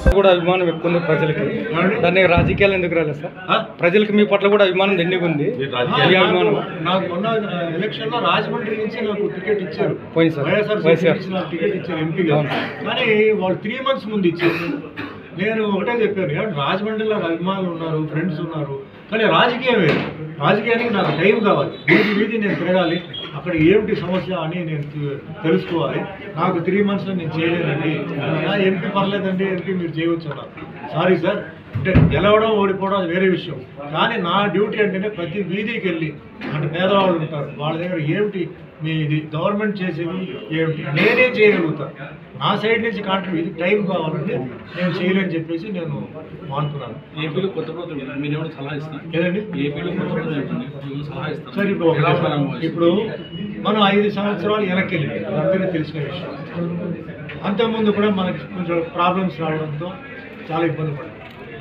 కూడా అభిమానం ఎక్కువ ఉంది ప్రజలకి. దాన్ని రాజకీయాలు ఎందుకు రాలేదు సార్? ప్రజలకి మీ పట్ల కూడా అభిమానం దండిగా ఉంది. అభిమానం నాకు మొన్న ఎలక్షన్ లో రాజమండ్రి నుంచి నాకు టికెట్ ఇచ్చారు, పోయింది సార్. నాకు టికెట్ ఇచ్చారు ఎంపీగా. కానీ వాళ్ళు 3 months ముందు ఇచ్చారు. నేను ఒకటే చెప్పాను, రాజమండ్రిలో అభిమానులు ఉన్నారు, ఫ్రెండ్స్ ఉన్నారు, కానీ రాజకీయం వేరు. రాజకీయానికి నాకు టైం కావాలి. వీధి నేను తిరగాలి, అక్కడ ఏమిటి సమస్య అని నేను తెలుసుకోవాలి. నాకు 3 monthsలో నేను చేయలేనండి. ఎంపీ పర్లేదండి, ఎంపీ మీరు చేయవచ్చు అన్నారు. సారీ సార్, అంటే గెలవడం ఓడిపోవడం అది వేరే విషయం. కానీ నా డ్యూటీ అంటేనే ప్రతి వీధికి వెళ్ళి, అంటే పేదవాళ్ళు ఉంటారు, వాళ్ళ దగ్గర ఏమిటి మీ ఇది గవర్నమెంట్ చేసేది ఏమిటి, నేనేం చేయగలుగుతాను, నా సైడ్ నుంచి కాంట్రిబ్యూట్, ఇది టైం కావాలంటే నేను చేయలేని చెప్పేసి నేను మానుకున్నాను. ఏపీలో కొత్త ప్రభుత్వం మీరు ఏమైనా సలహా ఇస్తారు ఏదండి? ఏపీలో కొత్త ప్రభుత్వం సలహా ఇస్తారు సార్, ఇప్పుడు మనం 5 సంవత్సరాలు వెనక్కి వెళ్ళింది, అందరికీ తెలిసిన విషయం. అంతకుముందు కూడా మనకి కొంచెం ప్రాబ్లమ్స్ రావడంతో చాలా ఇబ్బంది పడ్డాం.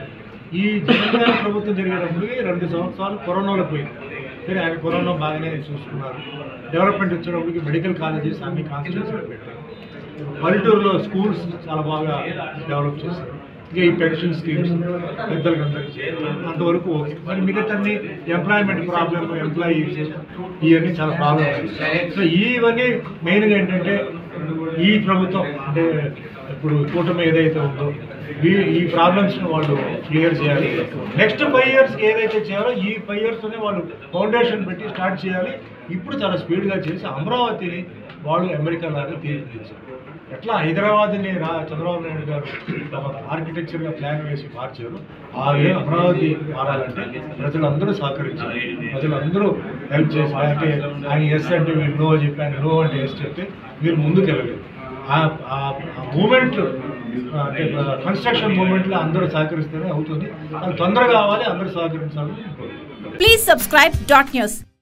ఈ జగన్ ప్రభుత్వం జరిగేటప్పటికి 2 సంవత్సరాలు కరోనాలో పోయింది. సరే, ఆయన కరోనా బాగానే చూసుకున్నారు. డెవలప్మెంట్ వచ్చేటప్పటికి మెడికల్ కాలేజెస్ అన్ని కాన్స్టిట్యూన్సీలో పెట్టారు. పల్లెటూరులో స్కూల్స్ చాలా బాగా డెవలప్ చేశారు. ఇంకా ఈ పెన్షన్ స్కీమ్స్ పెద్దలకు అందరికీ అంతవరకు ఓకే. మరి మిగతాన్ని ఎంప్లాయ్మెంట్ ప్రాబ్లమ్, ఎంప్లాయీస్ ఇవన్నీ చాలా ప్రాబ్లం. సో ఇవన్నీ మెయిన్గా ఏంటంటే ఈ ప్రభుత్వం, అంటే ఇప్పుడు కూటమి ఏదైతే ఉందో ఈ ప్రాబ్లమ్స్ని వాళ్ళు క్లియర్ చేయాలి. నెక్స్ట్ 5 years ఏదైతే చేయాలో ఈ 5 yearsలోనే వాళ్ళు ఫౌండేషన్ పెట్టి స్టార్ట్ చేయాలి. ఇప్పుడు చాలా స్పీడ్గా చేసి అమరావతిని వాళ్ళు అమెరికా లాగా తీర్చిదిద్దారు. ఎట్లా హైదరాబాద్ని చంద్రబాబు నాయుడు గారు ఒక ఆర్కిటెక్చర్గా ప్లాన్ వేసి మార్చారు, అలాగే అమరావతి మారాలంటే ప్రజలందరూ సహకరించారు, ప్రజలందరూ హెల్ప్ చేసి. అంటే ఆయన ఎస్ అంటే మీరు నో చెప్పి, ఆయన నో అంటే ఎస్ చెప్తే మీరు ముందుకు వెళ్ళలేదు. ఆ మూమెంట్, అంటే కన్స్ట్రక్షన్ మూమెంట్లో అందరూ సహకరిస్తేనే అవుతుంది. అది తొందరగా కావాలి, అందరూ సహకరించాలని. Please subscribe .news.